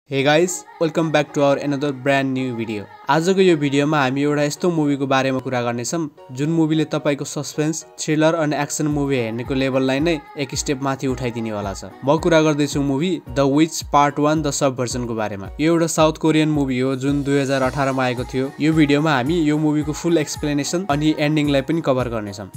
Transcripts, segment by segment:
Hey guys, welcome back to our another brand new video. आजको यो भिडियोमा हामी एउटा यस्तो मुभीको बारेमा कुरा गर्नेछौं जुन मुभीले तपाईको सस्पेन्स, थ्रिलर अनि एक्सन मुभी हेर्नेको लेभललाई नै एक स्टेप माथि उठाइदिने वाला छ। म कुरा गर्दै छु movie the witch part 1 the subversion को बारेमा। यो एउटा साउथ कोरियन मुभी हो जुन 2018 मा आएको थियो। यो भिडियोमा हामी यो मुभीको फुल एक्सप्लेनेसन अनि एन्डिङलाई पनि कभर गर्नेछौं।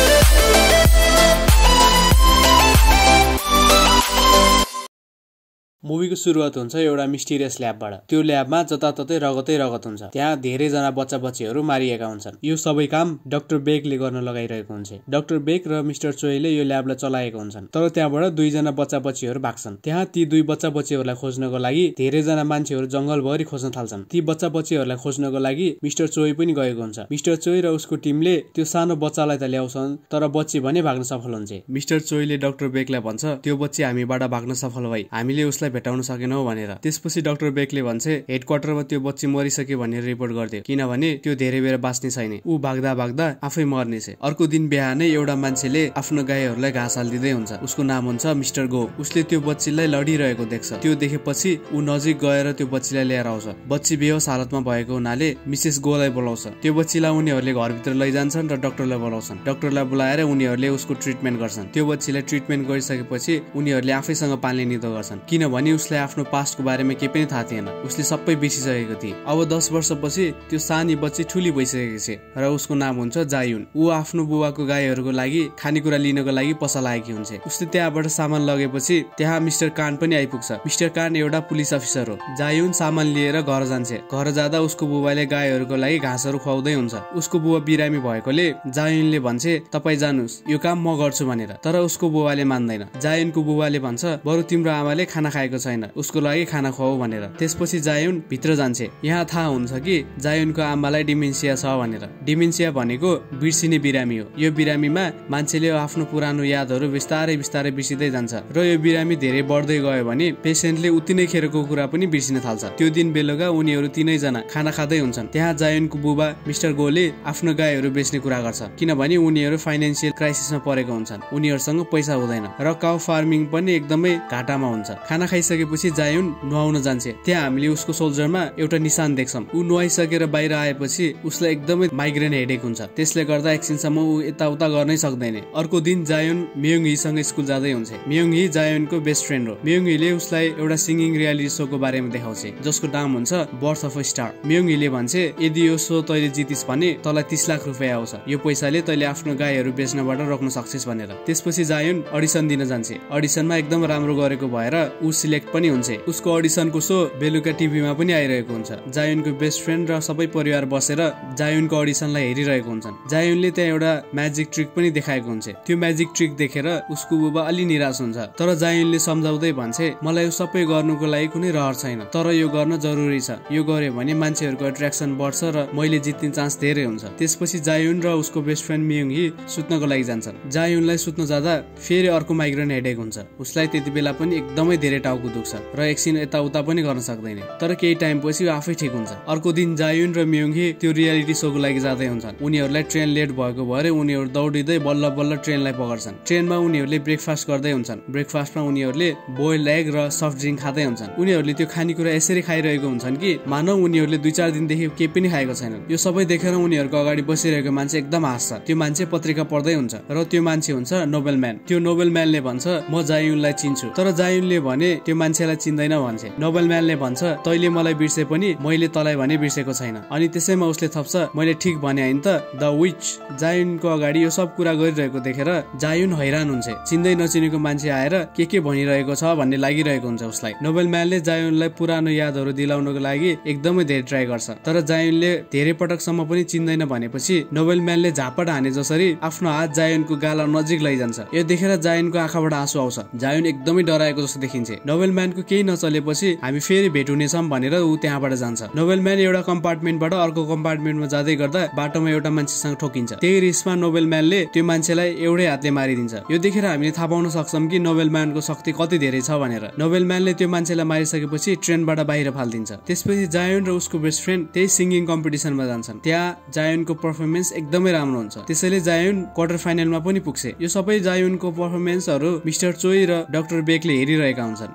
मुभीको सुरुवात हुन्छ एउटा मिस्टिरियस ल्याबबाट। त्यो ल्याबमा जताततै रगतै रगत हुन्छ। त्यहाँ धेरै जना बच्चा-बच्चीहरू मारिएका हुन्छन्। यो सबै काम डाक्टर बेकले गर्न लगाइरहेको हुन्छ। डाक्टर बेक र मिस्टर चोईले यो ल्याबलाई चलाएको हुन्छन्। तर त्यहाँबाट दुई जना बच्चा-बच्चीहरू भाग्छन्। त्यहाँ ती दुई बच्चा-बच्चीहरूलाई खोज्नको लागि धेरै जना मान्छेहरू जंगलभरि खोज्न थाल्छन्। ती बच्चा-बच्चीहरूलाई खोज्नको लागि मिस्टर चोई पनि गएको हुन्छ। मिस्टर चोई र उसको टिमले त्यो सानो बच्चालाई त ल्याउँछन्, तर बच्ची भने भाग्न सफल हुन्छ। मिस्टर चोईले डाक्टर बेकलाई भन्छ, त्यो बच्ची हामीबाट भाग्न सफल भई, हामीले उसलाई भेटाउन सकेनौ भनेर। त्यसपछि डाक्टर बेकले भन्छ हेडक्वार्टरमा त्यो बच्ची मरिसक्यो भनेर रिपोर्ट गरिदियो, किनभने त्यो धेरै बेर बाँच्ने छैन, ऊ भाग्दा भाग्दा आफै मर्नेछ। अर्को दिन बिहानै एउटा मान्छेले आफ्नो गाईहरूलाई घाँस हाल्दिदै हुन्छ। उसको नाम हुन्छ मिस्टर गो। उसले त्यो बच्चीलाई लडिरहेको देख्छ। त्यो देखेपछि ऊ नजिक गएर त्यो बच्चीलाई लिएर आउँछ। बच्ची बेहोस हालतमा भएको हुनाले मिसेस गोलाई बोलाउँछ। त्यो बच्चीलाई उनीहरूले घरभित्र लैजान्छन् र डाक्टरलाई बोलाउँछन्। डाक्टरलाई बोलाएर उनीहरूले उसको ट्रिटमेन्ट गर्छन्। त्यो बच्चीलाई ट्रिटमेन्ट गरिसकेपछि उनीहरूले आफैसँग पाल्ने निधो गर्छन्, किनभने उसलाई आफ्नो पास्टको बारेमा केही पनि थाहा थिएन। उसले सबै बिर्सिसकेको थियो। अब 10 वर्षपछि त्यो सानी बच्ची ठुली भइसकेको छ र उसको नाम हुन्छ जायुन। ऊ आफ्नो बुवाको गाईहरूको लागि खानेकुरा लिनको लागि पसल आएकी हुन्छ। उसले त्यहाँबाट सामान लगेपछि त्यहाँ मिस्टर कान पनि आइपुग्छ। मिस्टर कान एउटा पुलिस अफिसर हो। जायुन सामान लिएर घर जान्छ। घर जाँदा उसको बुबाले गाईहरूको लागि घाँसहरू खुवाउँदै हुन्छ। उसको बुबा बिरामी भएकोले जायुनले भन्छ तपाई जानुस्, यो काम म गर्छु भनेर। तर उसको बुबाले मान्दैन। जायुनको बुबाले भन्छ बरु तिम्रो आमाले खाना खाएको छैन, उसको लागि खाना खुवाऊ भनेर। त्यसपछि जायुन भित्र जान्छ। यहाँ थाहा हुन्छ कि जायुनको आमालाई डिमेन्सिया छ भनेर। डिमेन्सिया भनेको बिर्सिने बिरामी हो। यो बिरामीमा मान्छेले आफ्नो पुरानो यादहरू बिस्तारै बिस्तारै बिर्सिदै जान्छ र यो बिरामी धेरै बढ्दै गयो भने पेसेन्टले उति नै खेरको कुरा पनि बिर्सिन थाल्छ। त्यो दिन बेलुका उनीहरू तीनै जना खाना खाँदै हुन्छन्। त्यहाँ जायुनको बुबा मिस्टर गोले आफ्नो गाईहरू बेच्ने कुरा गर्छ, किनभने उनीहरू फाइनान्सियल क्राइसिसमा परेको हुन्छन्। उनीहरूसँग पैसा हुँदैन र काउ फार्मिङ पनि एकदमै घाटामा हुन्छ। खाना खाइसकेपछि जायुन नुहाउन जान्छ। त्यहाँ हामीले उसको सोल्जरमा एउटा निशान देख्छौं। ऊ नुहाइसकेर बाहिर आएपछि उसलाई एकदमै माइग्रेन हेडेक हुन्छ। त्यसले गर्दा एकछिनसम्म ऊ यताउता गर्नै सक्दैन। अर्को दिन जायुन म्योङ हीसँग स्कुल जाँदै हुन्छ। म्योङ ही जायुनको बेस्ट फ्रेन्ड हो। म्योङ हीले उसलाई एउटा सिंगिङ रियालिटी शोको बारेमा देखाउँछ जसको नाम हुन्छ बर्थ अफ अ स्टार। म्योङ हीले भन्छ यदि यो शो तैले जितिस् भने तँलाई 30 लाख रुपैयाँ आउँछ, यो पैसाले तैले आफ्नो गाईहरू बेच्नबाट रोक्न सक्छस् भनेर। त्यसपछि जायुन अडिसन दिन जान्छ। अडिसनमा एकदम राम्रो गरेको भएर ऊ सिलेक्ट पनि हुन्छ। उसको अडिसनको शो बेलुका टिभीमा पनि आइरहेको हुन्छ। जायुनको बेस्ट फ्रेन्ड र सबै परिवार बसेर जायुनको अडिसनलाई हेरिरहेको हुन्छन्। जायुनले त्यहाँ एउटा म्याजिक ट्रिक पनि देखाएको हुन्छ। त्यो म्याजिक ट्रिक देखेर उसको बुबा अलि निराश हुन्छ। तर जायुनले सम्झाउँदै भन्छ मलाई यो सबै गर्नुको लागि कुनै रहर छैन, तर यो गर्न जरुरी छ। यो गर्यो भने मान्छेहरूको एट्र्याक्सन बढ्छ र मैले जित्ने चान्स धेरै हुन्छ। त्यसपछि जायुन र उसको बेस्ट फ्रेन्ड म्योङ ही सुत्नको लागि जान्छन्। जायुनलाई सुत्न जाँदा फेरि अर्को माइग्रेन हेडेक हुन्छ। उसलाई त्यति बेला पनि एकदमै धेरै टाउको दुख्छ र एकछिन यताउता पनि गर्न सक्दैन। तर केही टाइम पछि आफै ठिक हुन्छ। अर्को दिन जायुन र म्योङ ही त्यो रियालिटी शोको लागि जाँदै हुन्छन्। उनीहरूलाई ट्रेन लेट भएको भएर उनीहरू दौडिँदै बल्ल बल्ल ट्रेनलाई पकड्छन्। ट्रेनमा उनीहरूले ब्रेकफास्ट गर्दै हुन्छन्। ब्रेकफास्टमा उनीहरूले बोइल्ड एग र सफ्ट ड्रिङ्क खाँदै हुन्छन्। उनीहरूले त्यो खानेकुरा यसरी खाइरहेको हुन्छन् कि मानव उनीहरूले 2-4 दिनदेखि केही पनि खाएको छैनन्। यो सबै देखेर उनीहरूको अगाडि बसिरहेको मान्छे एकदम हाँस्छ। त्यो मान्छे पत्रिका पढ्दै हुन्छ र त्यो मान्छे हुन्छ नोबेल म्यान। त्यो नोबेल म्यानले भन्छ म जायुनलाई चिन्छु, तर जायुनले भने त्यो मान्छेलाई चिन्दैन भन्छ। नोबेल म्यानले भन्छ तैले मलाई बिर्से पनि मैले तलाई भने बिर्सेको छैन। अनि त्यसैमा उसले थप्छ मैले ठिक भने हैन त। द विच जायुनको अगाडि यो सब कुरा गरिरहेको देखेर जायुन हैरान हुन्छ। चिन्दै नचिनेको मान्छे आएर के भनिरहेको छ भन्ने लागिरहेको हुन्छ उसलाई। नोबेल म्यानले जायुनलाई पुरानो यादहरू दिलाउनको लागि एकदमै धेरै ट्राई गर्छ, तर जायुनले धेरै पटकसम्म पनि चिन्दैन भनेपछि नोबेल म्यानले झापड हाने जसरी आफ्नो हात जायुनको गाला नजिक लैजान्छ। यो देखेर जायुनको आँखाबाट आँसु आउँछ। जायुन एकदमै डराएको जस्तो देखिन्छ। नोबेल म्यानको केही नचलेपछि हामी फेरि भेट हुनेछौँ भनेर ऊ त्यहाँबाट जान्छ। नोबेल म्यान एउटा कम्पार्टमेन्टबाट अर्को कम्पार्टमेन्टमा जाँदै गर्दा बाटोमा एउटा मान्छेसँग ठोकिन्छ। त्यही रिसमा नोबेल म्यानले त्यो मान्छेलाई एउटै हातले मारिदिन्छ। यो देखेर हामीले थाहा पाउन सक्छौँ कि नोबेल म्यानको शक्ति कति धेरै छ भनेर। नोबेल म्यानले त्यो मान्छेलाई मारिसकेपछि ट्रेनबाट बाहिर फालिदिन्छ। त्यसपछि जायुन र उसको बेस्ट फ्रेन्ड त्यही सिंगिङ कम्पिटिसनमा जान्छन्। त्यहाँ जायुनको पर्फर्मेन्स एकदमै राम्रो हुन्छ। त्यसैले जायुन क्वार्टर फाइनलमा पनि पुग्छ। यो सबै जायुनको पर्फर्मेन्सहरू मिस्टर चोई र डाक्टर बेकले हेरिरहेका हुन्छन्।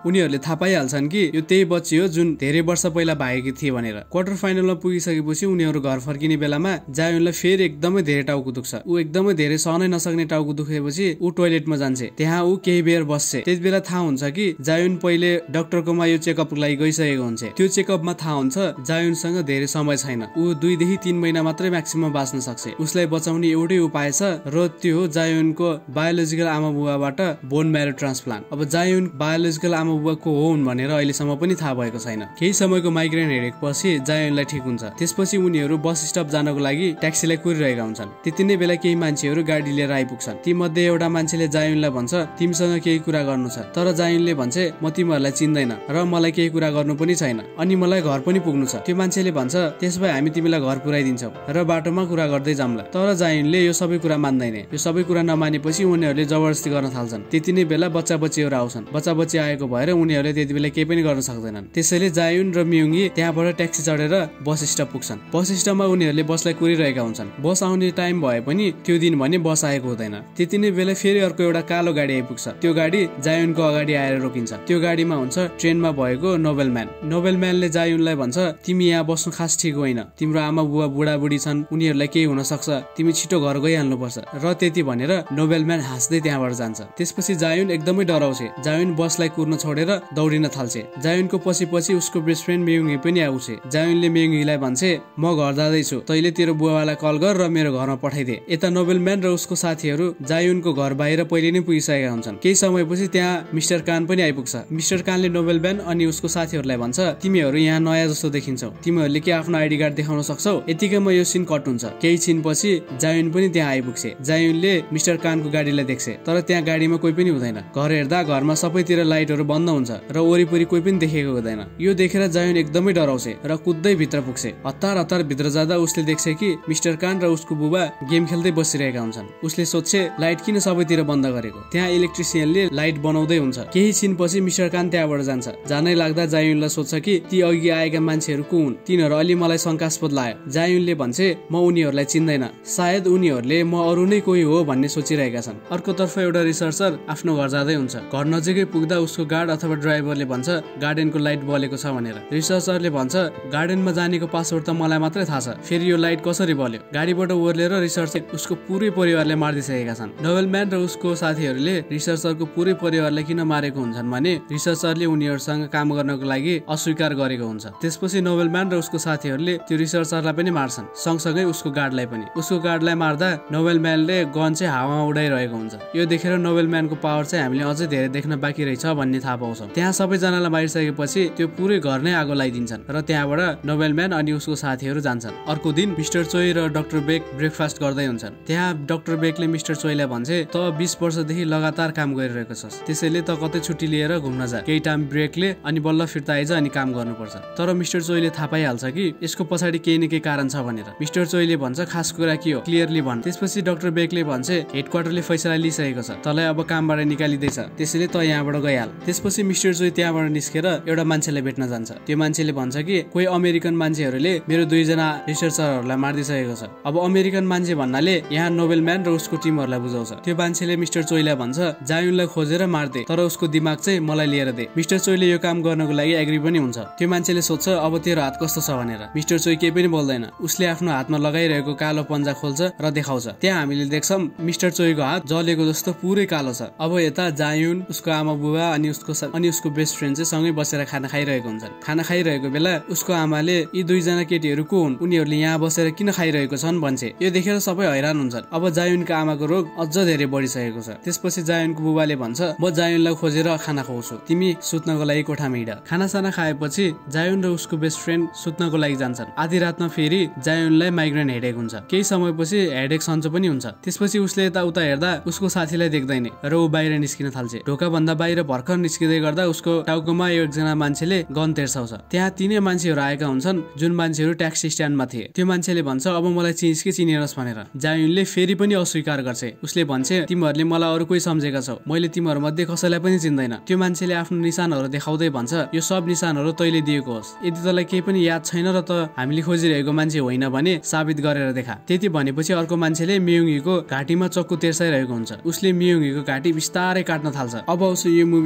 उनीहरूले थाहा पाइहाल्छन् कि यो त्यही बच्ची हो जुन धेरै वर्ष पहिला भागेकी थिए भनेर। क्वार्टर फाइनलमा पुगिसकेपछि उनीहरू घर फर्किने बेलामा जायुनलाई फेरि एकदमै धेरै टाउको दुख्छ। ऊ एकदमै धेरै सहनै नसक्ने टाउको दुखेपछि ऊ टोयलेटमा जान्छ। त्यहाँ ऊ केही बेर बस्छ। त्यति बेला थाहा हुन्छ कि जायुन पहिले डाक्टरकोमा यो चेकअपको लागि गइसकेको हुन्छ। त्यो चेकअपमा थाहा हुन्छ जायुनसँग धेरै समय छैन। ऊ 2 देखि 3 महिना मात्रै म्याक्सिमम बाँच्न सक्छ। उसलाई बचाउने एउटै उपाय छ र त्यो हो जायुनको बायोलोजिकल आमा बुबाबाट बोन म्यारो ट्रान्सप्लान्ट। अब जायुन बायोलोजिकल आमा बुबा को हुन् भनेर अहिलेसम्म पनि थाहा भएको छैन। केही समयको माइग्रेन हेडेक पछि जायुनलाई ठिक हुन्छ। त्यसपछि उनीहरू बस स्टप जानको लागि ट्याक्सीलाई कुरिरहेका हुन्छन्। त्यति नै बेला केही मान्छेहरू गाडी लिएर आइपुग्छन्। ती मध्ये एउटा मान्छेले जायुनलाई भन्छ तिमीसँग केही कुरा गर्नु छ। तर जायुनले भन्छ म तिमीहरूलाई चिन्दैन र मलाई केही कुरा गर्नु पनि छैन अनि मलाई घर पनि पुग्नु छ। त्यो मान्छेले भन्छ त्यसभए हामी तिमीलाई घर पुर्याइदिन्छौँ र बाटोमा कुरा गर्दै जाम्ला। तर जायुनले यो सबै कुरा मान्दैन। यो सबै कुरा नमानेपछि उनीहरूले जबरजस्ती गर्न थाल्छन्। त्यति नै बेला बच्चा बच्चीहरू आउँछन्। बच्चा बच्ची आएको भएर उनीहरूले त्यति बेला केही पनि गर्न सक्दैनन्। त्यसैले जायुन र मियुङी त्यहाँबाट ट्याक्सी चढेर बस स्टप पुग्छन्। बस स्टपमा उनीहरूले बसलाई कुरिरहेका हुन्छन्। बस आउने टाइम भए पनि त्यो दिन भने बस आएको हुँदैन। त्यति नै बेला फेरि अर्को एउटा कालो गाडी आइपुग्छ। त्यो गाडी जायुनको अगाडि आएर रोकिन्छ। त्यो गाडीमा हुन्छ ट्रेनमा भएको नोबेल म्यान। नोबेल म्यानले जायुनलाई भन्छ तिमी यहाँ बस्नु खास ठिक होइन। तिम्रो आमा बुबा बुढाबुढी छन्। उनीहरूलाई केही हुन सक्छ। तिमी छिटो घर गइहाल्नुपर्छ। र त्यति भनेर नोबेल म्यान हाँस्दै त्यहाँबाट जान्छ। त्यसपछि जायुन एकदमै डराउँछ। जायुन बसलाई कुर्न छोडेर दौडिन थाल्छ। जायुनको पछि उसको बेस्ट फ्रेन्ड मियुङी पनि आउँछ। जायुनले मियुङीलाई भन्छ म घर जाँदैछु। तैले तेरो बुवालाई कल गर र मेरो घरमा पठाइदे। यता नोबेल म्यान र उसको साथीहरू जायुनको घर बाहिर पहिले नै पुगिसकेका हुन्छन्। केही समयपछि त्यहाँ मिस्टर कान पनि आइपुग्छ। मिस्टर कानले नोबेल म्यान अनि उसको साथीहरूलाई भन्छ तिमीहरू यहाँ नयाँ जस्तो देखिन्छौ। तिमीहरूले के आफ्नो आइडी कार्ड देखाउन सक्छौ। यतिकैमा यो सिन कट हुन्छ। केही छिनपछि जायुन पनि त्यहाँ आइपुग्छ। जायुनले मिस्टर कानको गाडीलाई देख्छ। तर त्यहाँ गाडीमा कोही पनि हुँदैन। घर हेर्दा घरमा सबैतिर लाइटहरू बन्द हुन्छ र वरिपरि कोही पनि देखेको हुँदैन। यो देखेर जायुन एकदमै डराउँछ र कुद्दै भित्र पुग्छ। हतार भित्र जाँदा उसले देख्छ कि मिस्टर कान र उसको बुबा गेम खेल्दै बसिरहेका हुन्छन्। उसले सोध्छ लाइट किन सबैतिर बन्द गरेको। त्यहाँ इलेक्ट्रिसियनले लाइट बनाउँदै हुन्छ। केही छिनपछि मिस्टर कान त्यहाँबाट जान्छ। जानै लाग्दा जायुनलाई सोध्छ कि ती अघि आएका मान्छेहरू को हुन्। तिनीहरू अलि मलाई शंकास्पद लाग्यो। जायुनले भन्छ म उनीहरूलाई चिन्दैन। सायद उनीहरूले म अरू नै कोही हो भन्ने सोचिरहेका छन्। अर्कोतर्फ एउटा रिसर्चर आफ्नो घर जाँदै हुन्छ। घर नजिकै पुग्दा उसको गार्ड अथवा ड्राइभरले भन्छ गार्डनको लाइट बलेको छ भनेर। रिसर्चरले भन्छ गार्डनमा जानेको पासवर्ड त मलाई मात्रै थाहा छ। फेरि यो लाइट कसरी बल्यो। गाडीबाट ओर्लेर रिसर्चर उसको पुरै परिवारलाई मारिदिसकेका छन्। नोबेल म्यान र उसको साथीहरूले रिसर्चरको पुरै परिवारलाई किन मारेको हुन्छन् भने रिसर्चरले उनीहरूसँग काम गर्नको लागि अस्वीकार गरेको हुन्छ। त्यसपछि नोबेल म्यान र उसको साथीहरूले त्यो रिसर्चरलाई पनि मार्छन्। सँगसँगै उसको गार्डलाई पनि। उसको गार्डलाई मार्दा नोबेल म्यानले गन चाहिँ हावामा उडाइरहेको हुन्छ। यो देखेर नोबेल म्यानको पावर चाहिँ हामीले अझै धेरै देख्न बाँकी रहेछ भन्ने थाहा पाउँछौँ। त्यहाँ सबैजनालाई मारिसकेपछि त्यो पुरै घर नै आगो लगाइदिन्छन् र त्यहाँबाट नोबेल म्यान अनि उसको साथीहरू जान्छन्। अर्को दिन मिस्टर चोई र डाक्टर बेक ब्रेकफास्ट गर्दै हुन्छन्। त्यहाँ डाक्टर बेकले मिस्टर चोईलाई भन्छ त 20 वर्षदेखि लगातार काम गरिरहेको छस्। त्यसैले त कतै छुट्टी लिएर घुम्न जा। केही टाइम ब्रेकले अनि बल्ल फिर्ता आइज अनि काम गर्नुपर्छ। तर मिस्टर चोईले थाहा पाइहाल्छ कि यसको पछाडि केही न केही कारण छ भनेर। मिस्टर चोईले भन्छ खास कुरा के हो क्लियरली भन्। त्यसपछि डाक्टर बेकले भन्छ हेडक्वार्टरले फैसला लिइसकेको छ। तँलाई अब कामबाट निकालिँदैछ। त्यसैले त यहाँबाट गइहाल। त्यसपछि मिस्टर चोई त्यहाँबाट निस्केर एउटा मान्छेलाई भेट्न जान्छ। त्यो मान्छेले भन्छ कि कोही अमेरिकन मान्छेहरूले मेरो 2 जना रिसर्चरहरूलाई मारिदिसकेको छ। अब अमेरिकन मान्छे भन्नाले यहाँ नोबेल म्यान र उसको टिमहरूलाई बुझाउँछ। त्यो मान्छेले मिस्टर चोईलाई भन्छ जायुनलाई खोजेर मार्दे तर उसको दिमाग चाहिँ मलाई लिएर दे। मिस्टर चोईले यो काम गर्नको लागि एग्री पनि हुन्छ। त्यो मान्छेले सोध्छ अब तेरो हात कस्तो छ भनेर। मिस्टर चोई केही पनि बोल्दैन। उसले आफ्नो हातमा लगाइरहेको कालो पन्जा खोल्छ र देखाउँछ। त्यहाँ हामीले देख्छौँ मिस्टर चोईको हात जलेको जस्तो पुरै कालो छ। अब यता जायुन उसको आमा बुबा अनि उसको बेस्ट फ्रेन्ड चाहिँ सँगै बसेर खाना खाइरहेको हुन्छन्। खाना खाइरहेको बेला उसको आमाले यी 2 जना केटीहरू को हुन् उनीहरूले यहाँ बसेर किन खाइरहेको छन् भन्छ। यो देखेर सबै हैरान हुन्छन्। अब जायुनको आमाको रोग अझ धेरै बढिसकेको छ। त्यसपछि जायुनको बुबाले भन्छ म जायुनलाई खोजेर खाना खुवाउँछु। तिमी सुत्नको लागि कोठामा हिँड। खानासाना खाएपछि जायुन र उसको बेस्ट फ्रेन्ड सुत्नको लागि जान्छन्। आधी रातमा फेरि जायुनलाई माइग्रेन हेडेक हुन्छ। केही समयपछि हेडेक सन्चो पनि हुन्छ। त्यसपछि उसले यताउता हेर्दा उसको साथीलाई देख्दैन र ऊ बाहिर निस्किन थाल्छ। ढोका भन्दा बाहिर भर्खर निस्किँदै गर्दा उसको टाउकोमा एकजना मान्छेले गन तेर्साउँछ। त्यहाँ 3 मान्छेहरू आएका हुन्छन् जुन मान्छेहरू ट्याक्सी स्ट्यान्डमा थिए। त्यो मान्छेले भन्छ अब मलाई चिनिस् कि चिनिरस् भनेर। जायुनले फेरि पनि अस्वीकार गर्छ। उसले भन्छ तिमीहरूले मलाई अरू कोही सम्झेका छौ। मैले तिमीहरू मध्ये कसैलाई पनि चिन्दैन। त्यो मान्छेले आफ्नो निशानहरू देखाउँदै भन्छ यो सब निशानहरू तैले दिएको होस्। यदि तँलाई केही पनि याद छैन र त हामीले खोजिरहेको मान्छे होइन भने साबित गरेर देखा। त्यति भनेपछि अर्को मान्छेले मियुङीको घाँटीमा चक्कु तेर्साइरहेको हुन्छ। उसले मियुङीको घाँटी बिस्तारै काट्न थाल्छ। अब आउँछ यो मुभीको सबैभन्दा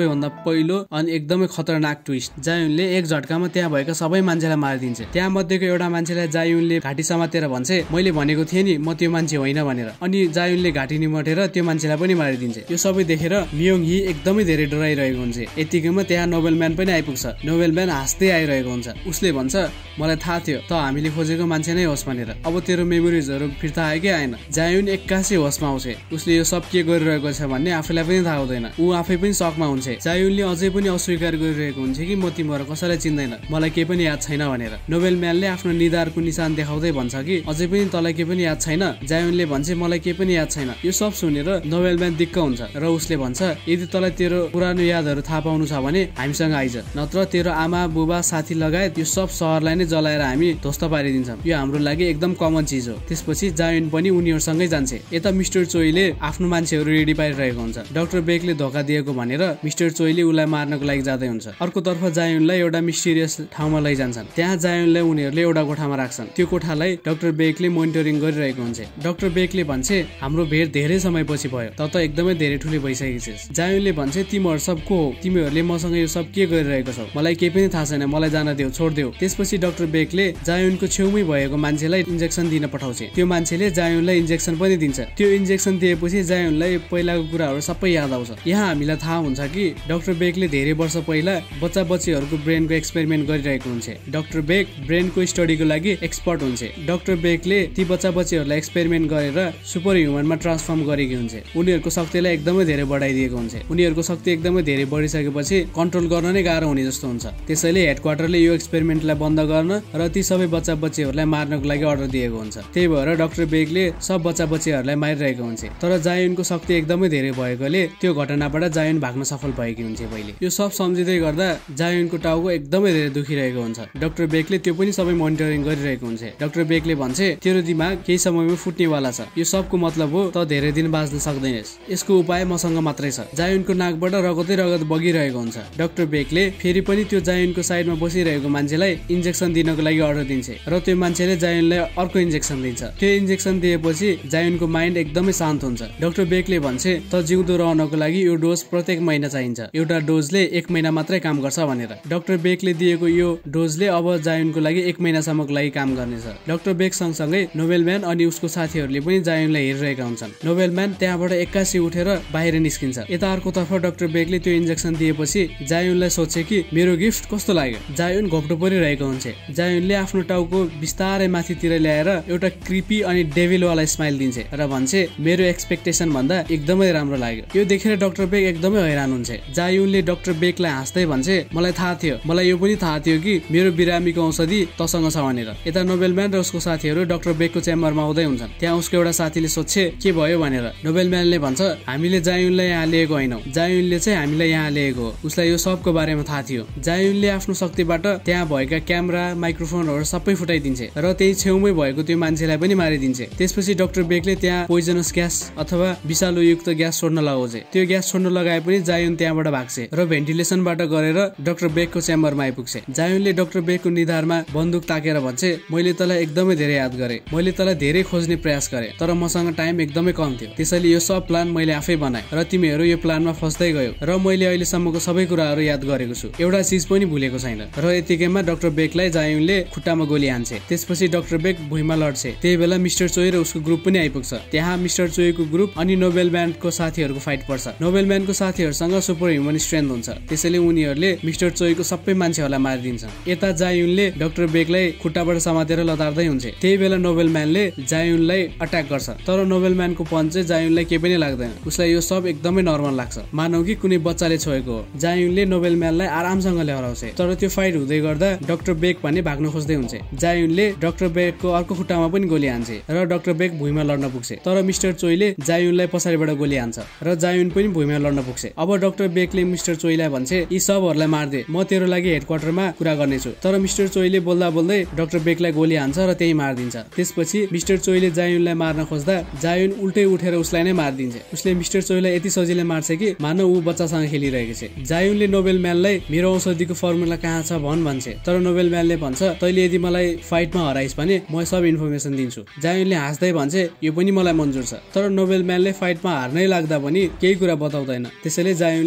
सबैभन्दा पहिलो अनि एकदमै खतरनाक ट्विस्ट। जायुनले एक झट्कामा त्यहाँ भएका सबै मान्छेलाई मारिदिन्छ। त्यहाँ मध्येको एउटा मान्छेलाई जायुनले घाँटी समातेर भन्छ, मैले भनेको थिएँ नि म त्यो मान्छे होइन भनेर। अनि जायुनले घाँटी निमटेर त्यो मान्छेलाई पनि मारिदिन्छ। यो सबै देखेर मियोङ ही एकदमै धेरै डराइरहेको हुन्छ। यतिकैमा त्यहाँ नोबेलम्यान पनि आइपुग्छ। नोबेलम्यान हाँस्दै आइरहेको हुन्छ। उसले भन्छ, मलाई थाहा थियो त हामीले खोजेको मान्छे नै होस् भनेर। अब तेरो मेमोरिजहरू फिर्ता आयो कि आएन? जायुन एक्कासी होसमा आउँछ। उसले यो सब के गरिरहेको छ भन्ने आफैलाई पनि थाहा हुँदैन। ऊ आफै पनि सकमा हुन्छ। जायुनले अझै पनि अस्वीकार गरिरहेको हुन्छ कि म तिमीहरू कसैलाई चिन्दैन, मलाई केही पनि याद छैन भनेर। नोबेलम्यानले आफ्नो निधारको निशान देखाउँदै भन्छ कि अझै पनि तँलाई केही पनि याद छैन? जायुनले भन्छ, मलाई केही पनि याद छैन। यो सब सुनेर नोबेलम्यान दिक्क हुन्छ र उसले भन्छ, यदि तँलाई तेरो पुरानो यादहरू थाहा पाउनु छ भने हामीसँग आइज, नत्र तेरो आमा बुबा साथी लगायत यो सब सहरलाई नै जलाएर हामी ध्वस्त पारिदिन्छौँ। यो हाम्रो लागि एकदम कमन चिज हो। त्यसपछि जायुन पनि उनीहरूसँगै जान्छ। यता मिस्टर चोईले आफ्नो मान्छेहरू रेडी पारिरहेको हुन्छ। डाक्टर बेकले धोका दिएको भनेर मिस्टर चोईले उसलाई मार्नको लागि जाँदै हुन्छ। अर्कोतर्फ जायुनलाई एउटा मिस्टिरियस ठाउँमा लैजान्छन्। त्यहाँ जायुनलाई उनीहरूले एउटा कोठामा राख्छन्। त्यो कोठालाई डाक्टर बेकले मोनिटरिङ गरिरहेको हुन्छ। डाक्टर बेकले भन्छ, हाम्रो भेट धेरै समयपछि भयो, त एकदमै धेरै ठुलो भइसकेको छस्। जायुनले भन्छ, तिमीहरू सब को हो? तिमीहरूले मसँग यो सब के गरिरहेको छौ? मलाई केही पनि थाहा छैन, मलाई जान देऊ, छोड्देऊ। त्यसपछि डाक्टर बेकले जायुनको छेउमै भएको मान्छेलाई इन्जेक्सन दिन पठाउँछ। त्यो मान्छेले जायुनलाई इन्जेक्सन पनि दिन्छ। त्यो इन्जेक्सन दिएपछि जायुनलाई पहिलाको कुराहरू सबै याद आउँछ। यहाँ हामीलाई थाहा हुन्छ कि डाक्टर बेकले धेरै वर्ष पहिला बच्चा बच्चीहरूको ब्रेनको एक्सपेरिमेन्ट गरिरहेको हुन्छ। डाक्टर बेक ब्रेनको स्टडीको लागि एक्सपर्ट हुन्छ। डाक्टर बेकले ती बच्चा बच्चीहरूलाई एक्सपेरिमेन्ट गरेर सुपर ह्युमनमा ट्रान्सफर्म गरेको हुन्छ। उनीहरूको शक्तिलाई एकदमै धेरै बढाइदिएको हुन्छ। उनीहरूको शक्ति एकदमै धेरै बढिसकेपछि कन्ट्रोल गर्न नै गाह्रो हुने जस्तो हुन्छ। त्यसैले हेडक्वार्टरले यो एक्सपेरिमेन्टलाई बन्द गर्न र ती सबै बच्चा बच्चीहरूलाई मार्नको लागि अर्डर दिएको हुन्छ। त्यही भएर डाक्टर बेकले सब बच्चा बच्चीहरूलाई मारिरहेको हुन्छ। तर जायुनको शक्ति एकदमै धेरै भएकोले त्यो घटनाबाट जायुन भाग्न सफल भएको हुन्छ। पहिले यो सब सम्झिँदै गर्दा जायुनको टाउको एकदमै धेरै दुखिरहेको हुन्छ। डाक्टर बेकले त्यो पनि सबै मोनिटरिङ गरिरहेको हुन्छ। डाक्टर बेकले भन्छ, तेरो दिमाग केही समयमा फुट्नेवाला छ। यो सबको मतलब हो त धेरै दिन बाँच्न सक्दैनस्। यसको उपाय मसँग मात्रै छ। जायुनको नाकबाट रगतै रगत बगिरहेको हुन्छ। डाक्टर बेकले फेरि पनि त्यो जायुनको साइडमा बसिरहेको मान्छेलाई इन्जेक्सन दिनको लागि अर्डर दिन्छ र त्यो मान्छेले जायुनलाई अर्को इन्जेक्सन दिन्छ। त्यो इन्जेक्सन दिएपछि जायुनको माइन्ड एकदमै शान्त हुन्छ। डाक्टर बेकले भन्छ, त जिउँदो रहनको लागि यो डोज प्रत्येक महिना चाहिन्छ। एउटा डोजले 1 महिना मात्रै काम गर्छ भनेर। डाक्टर बेकले दिएको यो डोजले अब जायुनको लागि 1 महिनासम्मको लागि काम गर्नेछ। डाक्टर बेक सँगसँगै नोबेलम्यान अनि उसको साथीहरूले पनि जायुनलाई हेरिरहेका हुन्छन्। नोबेलम्यान त्यहाँबाट एक्कासी उठेर बाहिर निस्किन्छ। यता अर्कोतर्फ डाक्टर बेकले त्यो इन्जेक्सन दिएपछि जायुनलाई सोध्छ कि मेरो गिफ्ट कस्तो लाग्यो? जायुन घोप्टो परिरहेको हुन्छ। जायुनले आफ्नो टाउको बिस्तारै माथितिर ल्याएर एउटा क्रिपी अनि डेभिलवाला स्माइल दिन्छ र भन्छ, मेरो एक्सपेक्टेसन भन्दा एकदमै राम्रो लाग्यो। यो देखेर डाक्टर बेक एकदमै हैरान हुन्छ। जायुनले डाक्टर बेकलाई हाँस्दै भन्छ, मलाई थाहा थियो, मलाई यो पनि थाहा थियो कि मेरो बिरामीको औषधि तसँग छ भनेर। यता नोबेलम्यान र उसको साथीहरू डाक्टर बेकको चेम्बरमा आउँदै हुन्छन्। त्यहाँ उसको एउटा साथीले सोध्छ, के भयो भनेर। नोबेलम्यानले भन्छ, हामीले जायुनलाई यहाँ लिएको होइनौँ, जायुनले चाहिँ हामीलाई यहाँ लिएको हो। उसलाई यो सबको बारेमा थाहा थियो। जायुनले आफ्नो शक्तिबाट त्यहाँ भएका क्यामेरा माइक्रोफोनहरू सबै फुटाइदिन्छ र त्यही छेउमै भएको त्यो मान्छेलाई पनि मारिदिन्छ। त्यसपछि डाक्टर बेकले त्यहाँ पोइजनस ग्यास अथवा विषालुयुक्त ग्यास छोड्न लगाउँछ। त्यो ग्यास छोड्न लगाए पनि जायुन त्यहाँबाट भाग्छ र भेन्टिलेसनबाट गरेर डाक्टर बेकको चेम्बरमा आइपुग्छ। जायुनले डाक्टर बेकको निधारमा बन्दुक ताकेर भन्छ, मैले तँलाई एकदमै धेरै याद गरेँ, मैले तँलाई धेरै खोज्ने प्रयास गरेँ, तर मसँग टाइम एकदमै कम थियो। त्यसैले यो सब प्लान मैले आफै बनाएँ र तिमीहरू यो प्लानमा फस्दै गयो र मैले अहिलेसम्मको सबै कुराहरू याद गरेको छु, एउटा चिज पनि भुलेको छैन। र यतिकैमा डाक्टर बेकलाई जायुनले खुट्टामा गोली हान्छ। त्यसपछि डाक्टर बेक भुइँमा लड्छ। त्यही बेला मिस्टर चोई र उसको ग्रुप पनि आइपुग्छ। त्यहाँ मिस्टर चोईको ग्रुप अनि नोबेलम्यानको साथीहरूको फाइट पर्छ। नोबेलम्यानको साथीहरूसँग सुपर ह्युमन स्ट्रेन्थ हुन्छ। त्यसैले उनीहरूले मिस्टर चोईको सबै मान्छेहरूलाई मारिदिन्छ। यता जायुनले डाक्टर बेकलाई खुट्टाबाट समातेर लतार्दै हुन्छ। त्यही बेला नोबेलम्यानले जायुनलाई अट्याक गर्छ, तर नोबेलम्यानको पञ्च चाहिँ जायुनलाई केही पनि लाग्दैन। उसलाई यो सब एकदमै नर्मल लाग्छ, मानौ कि कुनै बच्चाले छोएको हो। जायुनले नोबेलम्यानलाई आरामसँगले हराउँछ। तर त्यो फाइट हुँदै गर्दा डाक्टर बेक भने भाग्न खोज्दै हुन्छ। जायुनले डाक्टर बेकको अर्को खुट्टामा पनि गोली हान्छ र डाक्टर बेक भुइँमा लड्न पुग्छ। तर मिस्टर चोईले जायुनलाई पछाडिबाट गोली हान्छ र जायुन पनि भुइँमा लड्न पुग्छ। अब डाक्टर बेकले मिस्टर चोईलाई भन्छ, यी सबहरूलाई मार्दे, म तेरो लागि हेडक्वार्टरमा कुरा गर्नेछु। तर मिस्टर चोईले बोल्दा बोल्दै डाक्टर बेकलाई गोली हान्छ र त्यही मारिदिन्छ। त्यसपछि मिस्टर चोईले जायुनलाई मार्न खोज्दा जायुन उल्टै उठेर उसलाई नै मारिदिन्छ। उसले मिस्टर चोईलाई यति सजिलै मार्छ कि मानव ऊ बच्चासँग खेलिरहेको छ। जायुनले नोबेलम्यानलाई मेरो औषधिको फर्मुला कहाँ छ भन्छ। तर नोबेलम्यानले भन्छ, तैँले यदि मलाई फाइटमा हराइस् भने म सब इन्फर्मेसन दिन्छु। जायुनले हाँस्दै भन्छ, यो पनि मलाई मन्जुर छ। तर नोबेलम्यानले फाइटमा हार्नै लाग्दा पनि केही कुरा बताउँदैन। त्यसैले जायुनले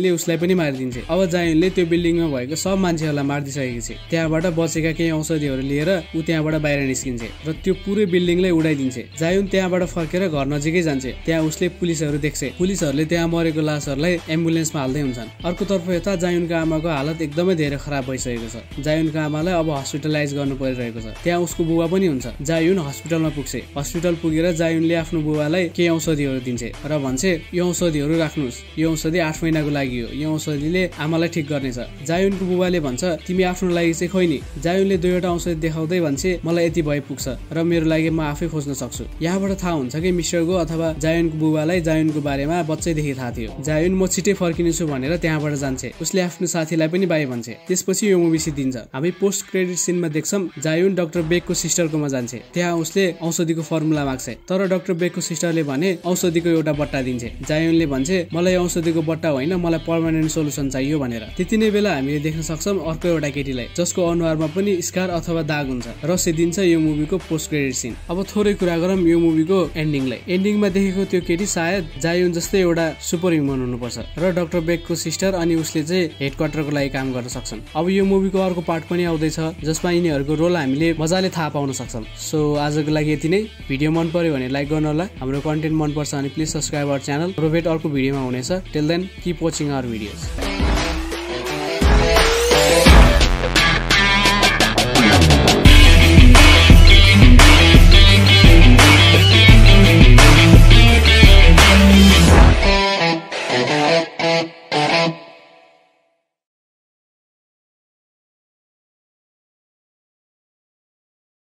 जायुनले उसलाई पनि मारिदिन्छ। अब जायुनले त्यो बिल्डिङमा भएको सब मान्छेहरूलाई मारिदिसकेको छ। त्यहाँबाट बचेका केही औषधिहरू लिएर ऊ त्यहाँबाट बाहिर निस्किन्छ र त्यो पुरै बिल्डिङलाई उडाइदिन्छ। जायुन त्यहाँबाट फर्केर घर नजिकै जान्छ। त्यहाँ उसले पुलिसहरू देख्छ। पुलिसहरूले त्यहाँ मरेको लासहरूलाई एम्बुलेन्समा हाल्दै हुन्छन्। अर्कोतर्फ यता जायुनको आमाको हालत एकदमै धेरै खराब भइसकेको छ। जायुनको आमालाई अब हस्पिटलाइज गर्नु परिरहेको छ। त्यहाँ उसको बुबा पनि हुन्छ। जायुन हस्पिटलमा पुग्छ। हस्पिटल पुगेर जायुनले आफ्नो बुबालाई केही औषधिहरू दिन्छ र भन्छ यो औषधिहरू राख्नुहोस्, यो औषधि 8 महिनाको लागि हो, यो औषधिले आमालाई ठिक गर्नेछ। जायुनको बुबाले भन्छ तिमी आफ्नो लागि चाहिँ खोइनी। जायुनले दुईवटा औषधि देखाउँदै भन्छ मलाई यति भए पुग्छ र मेरो लागि म आफै खोज्न सक्छु। यहाँबाट थाहा हुन्छ कि मिस्टरको अथवा जायुनको बुबालाई जायुनको बारेमा बच्चैदेखि थाहा थियो। जायुन म छिटै फर्किनेछु भनेर त्यहाँबाट जान्छ। उसले आफ्नो साथीलाई पनि बाई भन्छ। त्यसपछि यो मुभी सिद्धिन्छ। हामी पोस्ट क्रेडिट सिनमा देख्छौं जायुन डाक्टर बेकको सिस्टरकोमा जान्छ। त्यहाँ उसले औषधिको फर्मुला माग्छ तर डाक्टर बेकको सिस्टरले भने औषधिको एउटा बट्टा दिन्छ। जायुनले भन्छ मलाई औषधिको बट्टा होइन, मलाई पर्मानेन्ट सोलुसन चाहियो भनेर। त्यति नै बेला हामीले देख्न सक्छौं अर्को एउटा केटीलाई जसको अनुहारमा पनि स्कार अथवा दाग हुन्छ र सिद्धिन्छ यो मुभीको पोस्ट क्रेडिट सिन। अब थोरै कुरा गरौँ यो मुभीको एन्डिङलाई। एन्डिङमा देखेको त्यो केटी सायद जायुन जस्तै एउटा सुपर ह्युमन हुनुपर्छ र डाक्टर बेकको सिस्टर अनि उसले चाहिँ हेडक्वार्टरको लागि काम गर्न सक्छन्। अब यो मुभीको अर्को पार्ट पनि आउँदैछ जसमा यिनीहरूको रोल हामीले मजाले थाहा पाउन सक्छौं। सो आजको लागि यति नै। भिडियो मन पर्यो भने लाइक गर्नु होला। हाम्रो कन्टेन्ट मन पर्छ भने प्लिज सब्स्क्राइब आवर च्यानल। र भेट अर्को भिडियोमा हुनेछ। Till then keep watching our videos.